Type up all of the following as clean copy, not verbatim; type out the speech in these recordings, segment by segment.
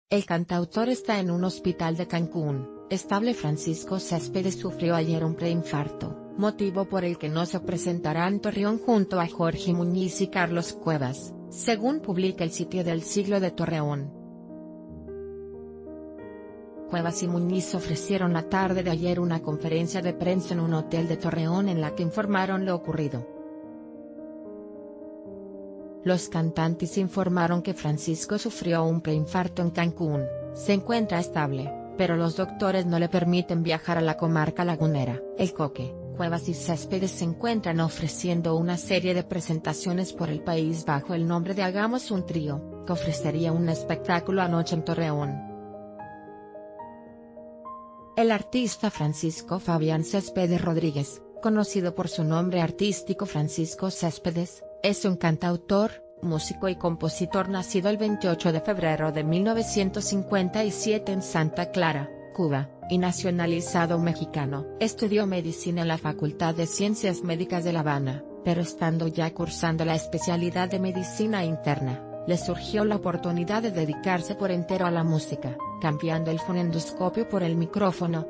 El cantautor está en un hospital de Cancún. Estable. Francisco Céspedes sufrió ayer un preinfarto, motivo por el que no se presentará en Torreón junto a Jorge Muñiz y Carlos Cuevas, según publica el sitio del Siglo de Torreón. Cuevas y Muñiz ofrecieron la tarde de ayer una conferencia de prensa en un hotel de Torreón en la que informaron lo ocurrido. Los cantantes informaron que Francisco sufrió un preinfarto en Cancún, se encuentra estable, pero los doctores no le permiten viajar a la comarca lagunera. El Coque, Cuevas y Céspedes se encuentran ofreciendo una serie de presentaciones por el país bajo el nombre de Hagamos un Trío, que ofrecería un espectáculo anoche en Torreón. El artista Francisco Fabián Céspedes Rodríguez, conocido por su nombre artístico Francisco Céspedes, es un cantautor, músico y compositor nacido el 28 de febrero de 1957 en Santa Clara, Cuba, y nacionalizado mexicano. Estudió medicina en la Facultad de Ciencias Médicas de La Habana, pero estando ya cursando la especialidad de medicina interna, le surgió la oportunidad de dedicarse por entero a la música, cambiando el fonendoscopio por el micrófono.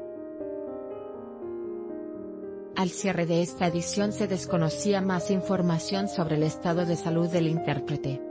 Al cierre de esta edición se desconocía más información sobre el estado de salud del intérprete.